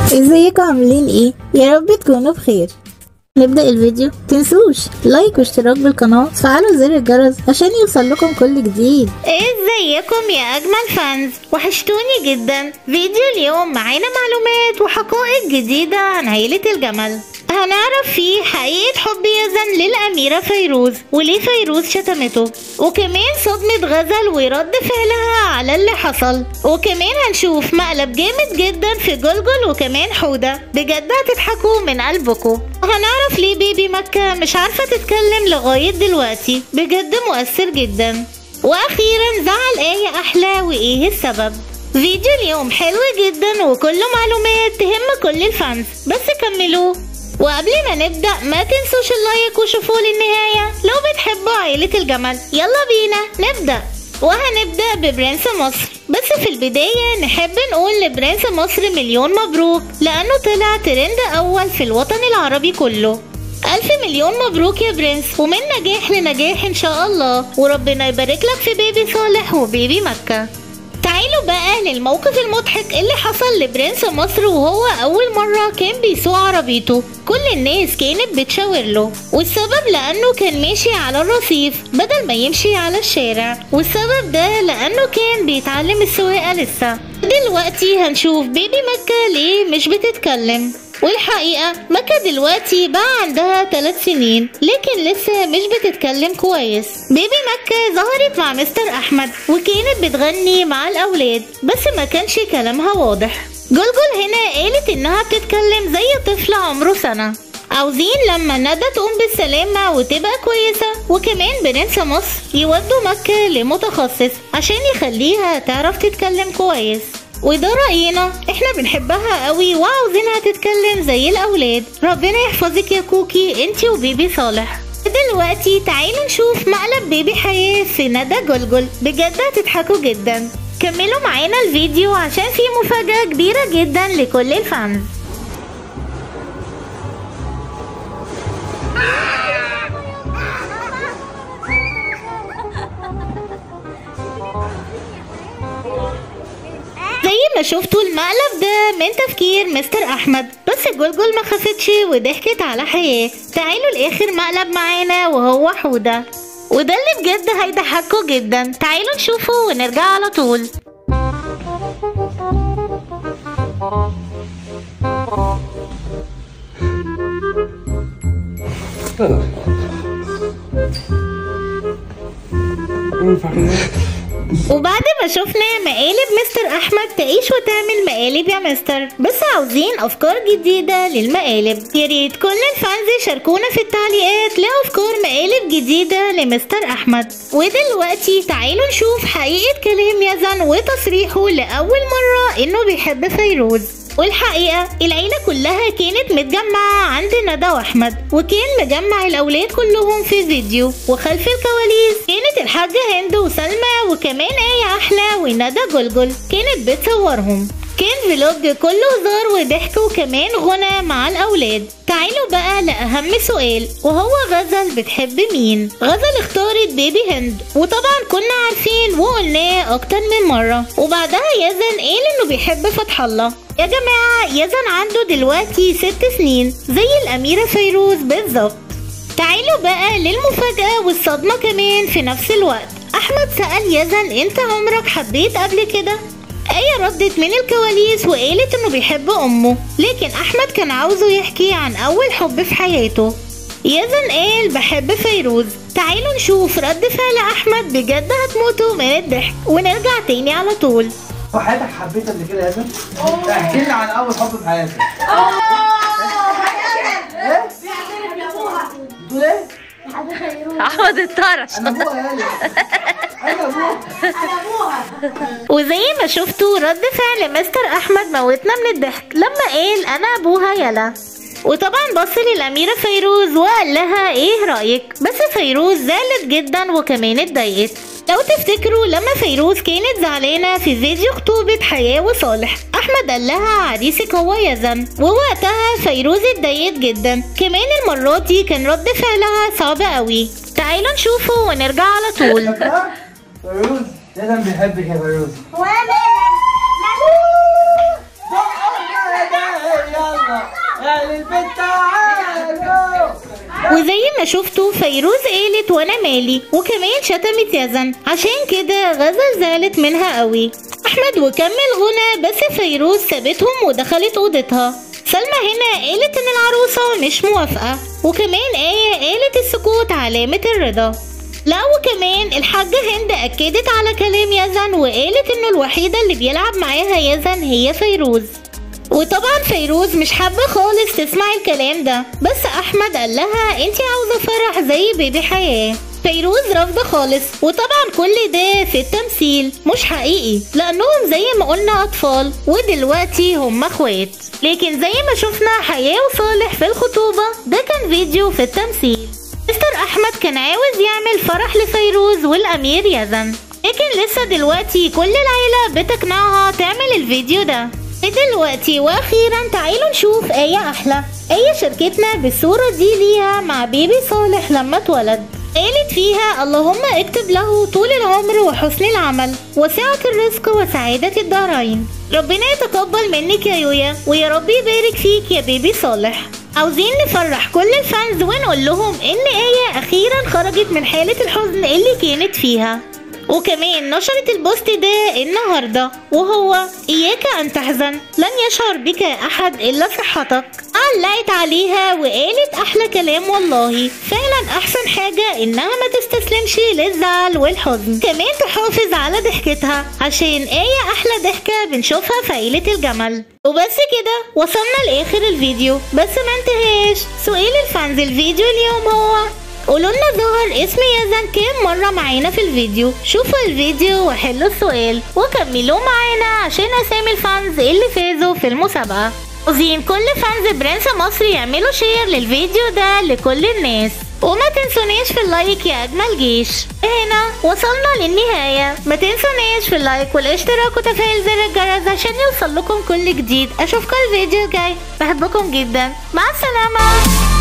ازيكم عاملين ايه؟ يا رب تكونوا بخير. نبدأ الفيديو، تنسوش لايك واشتراك بالقناة وتفعلوا زر الجرس عشان يوصل لكم كل جديد. ازيكم يا اجمل فانز، وحشتوني جدا. فيديو اليوم معانا معلومات وحقائق جديدة عن عيلة الجمل. هنعرف فيه حقيقة حب يزن للأميرة فيروز وليه فيروز شتمته، وكمان صدمة غزل ورد فعلها على اللي حصل، وكمان هنشوف مقلب جامد جدا في جلجل وكمان حودة. بجد هتضحكوا من قلبكم. هنعرف ليه بيبي مكة مش عارفة تتكلم لغاية دلوقتي، بجد مؤثر جدا. واخيرا زعل آية أحلى وايه السبب. فيديو اليوم حلو جدا وكله معلومات تهم كل الفانز، بس كملوه. وقبل ما نبدأ ما تنسوش اللايك وشوفوا للنهاية لو بتحبوا عائلة الجمل. يلا بينا نبدأ، وهنبدأ ببرنس مصر. بس في البداية نحب نقول لبرنس مصر مليون مبروك، لأنه طلع ترند أول في الوطن العربي كله. ألف مليون مبروك يا برنس، ومن نجاح لنجاح إن شاء الله، وربنا يبارك لك في بيبي صالح وبيبي مكة. تعالوا بقى للموقف المضحك اللي حصل لبرنس مصر وهو أول مرة كان بيسوق عربيته. كل الناس كانت بتشاور له، والسبب لأنه كان ماشي على الرصيف بدل ما يمشي على الشارع، والسبب ده لأنه كان بيتعلم السواقة لسه. دلوقتي هنشوف بيبي مكة ليه مش بتتكلم. والحقيقة مكة دلوقتي بقى عندها 3 سنين، لكن لسه مش بتتكلم كويس. بيبي مكة ظهرت مع مستر أحمد وكانت بتغني مع الأولاد، بس ما كانش كلامها واضح. جلجل هنا قالت إنها بتتكلم زي طفل عمره سنة. عاوزين لما ندى تقوم بالسلامة وتبقى كويسة، وكمان برنس مصر يودوا مكة لمتخصص عشان يخليها تعرف تتكلم كويس. وده رأينا، احنا بنحبها قوي وعاوزينها تتكلم زي الأولاد. ربنا يحفظك يا كوكي انتي وبيبي صالح. دلوقتي تعالوا نشوف مقلب بيبي حياة في ندى جلجل، بجد هتضحكوا جدا. كملوا معانا الفيديو عشان في مفاجأة كبيرة جدا لكل الفانز. زي ما شفتوا المقلب ده من تفكير مستر احمد، بس جلجل ما خفتش وضحكت على حياة. تعالوا لاخر مقلب معانا وهو حودة، وده اللي بجد هيضحكوا جدا. تعالوا نشوفه ونرجع على طول. وبعد ما شفنا مقالب مستر احمد تعيش وتعمل مقالب يا مستر، بس عاوزين افكار جديده للمقالب. يا ريت كل الفانز يشاركونا في التعليقات لافكار مقالب جديده لمستر احمد. ودلوقتي تعالوا نشوف حقيقه كلام يزن وتصريحه لاول مره انه بيحب فيروز. والحقيقة العيلة كلها كانت متجمعة عند ندى وأحمد، وكان مجمع الأولاد كلهم في فيديو. وخلف الكواليس كانت الحاجة هند وسلمى وكمان آية أحلى وندى جلجل كانت بتصورهم. كان فلوج كله هزار وضحك وكمان غنى مع الأولاد. تعالوا بقى لأهم سؤال، وهو غزل بتحب مين؟ غزل اختارت بيبي هند، وطبعا كنا عارفين وقلناه أكتر من مرة. وبعدها يزن قال إنه بيحب فتح الله. يا جماعة يزن عنده دلوقتي 6 سنين زي الأميرة فيروز بالظبط. تعالوا بقى للمفاجأة والصدمة كمان في نفس الوقت. أحمد سأل يزن أنت عمرك حبيت قبل كده؟ آية ردت من الكواليس وقالت إنه بيحب أمه، لكن أحمد كان عاوزه يحكي عن أول حب في حياته. يزن قال بحب فيروز. تعالوا نشوف رد فعل أحمد، بجد هتموتوا من الضحك. ونرجع تاني على طول. في حياتك حبيت قبل كده يا يزن؟ احكي لنا عن أول حب في حياتك. إيه؟ بتقول إيه؟ أحمد اتطرش. أنا أبوها أنا أبوها. وزي ما شفتوا رد فعل مستر احمد موتنا من الضحك لما قال انا ابوها يلا. وطبعا بص للاميره فيروز وقال لها ايه رايك، بس فيروز زعلت جدا وكمان اتضايقت. لو تفتكروا لما فيروز كانت زعلانه في فيديو خطوبه حياه وصالح، احمد قال لها عريسك هو يزن، ووقتها فيروز اتضايقت جدا. كمان المره دي كان رد فعلها صعب قوي. تعالوا نشوفه ونرجع على طول. فيروز يزن بيحبك يا فيروز. اهل البيت تعالوا. وزي ما شفتوا فيروز قالت وانا مالي، وكمان شتمت يزن، عشان كده غزل زعلت منها قوي. احمد وكمل غنى، بس فيروز سابتهم ودخلت اوضتها. سلمى هنا قالت ان العروسة مش موافقة، وكمان آية قالت السكوت علامة الرضا. لا وكمان الحاجة هند أكدت على كلام يزن وقالت انه الوحيدة اللي بيلعب معاها يزن هي فيروز. وطبعا فيروز مش حابة خالص تسمع الكلام ده، بس أحمد قال لها انتي عاوزة فرح زي بيبي حياة. فيروز رافضة خالص، وطبعا كل ده في التمثيل مش حقيقي، لأنهم زي ما قلنا أطفال ودلوقتي هم اخوات. لكن زي ما شفنا حياة وصالح في الخطوبة ده كان فيديو في التمثيل. مستر أحمد كان عاوز يعمل فرح لفيروز والأمير يزن، لكن لسه دلوقتي كل العيلة بتقنعها تعمل الفيديو ده. دلوقتي واخيرا تعالوا نشوف آية أحلى. آية شاركتنا بالصورة دي ليها مع بيبي صالح لما اتولد، قالت فيها اللهم اكتب له طول العمر وحسن العمل وسعة الرزق وسعادة الدارين. ربنا يتقبل منك يا يويا، ويا رب يبارك فيك يا بيبي صالح. عاوزين نفرح كل الفانز ونقول لهم ان آية اخيرا خرجت من حالة الحزن اللي كانت فيها، وكمان نشرت البوست ده النهارده وهو إياك أن تحزن، لن يشعر بك أحد إلا صحتك. علقت عليها وقالت أحلى كلام والله، فعلا أحسن حاجة إنها ما تستسلمش للزعل والحزن، كمان تحافظ على ضحكتها عشان آية أحلى ضحكة بنشوفها في عيلة الجمل. وبس كده وصلنا لآخر الفيديو، بس ما انتهاش سؤال الفانز الفيديو اليوم هو قولولنا ظهر اسم يزن كام مرة معانا في الفيديو. شوفوا الفيديو وحلوا السؤال وكملوا معانا عشان اسامي الفانز اللي فازوا في المسابقة. عاوزين كل فانز برنس مصر يعملوا شير للفيديو ده لكل الناس، وما تنسوناش في اللايك يا اجمل جيش. هنا وصلنا للنهاية، ما تنسوناش في اللايك والاشتراك وتفعيل زر الجرس عشان يوصل لكم كل جديد. اشوفكم الفيديو الجاي، بحبكم جدا، مع السلامة.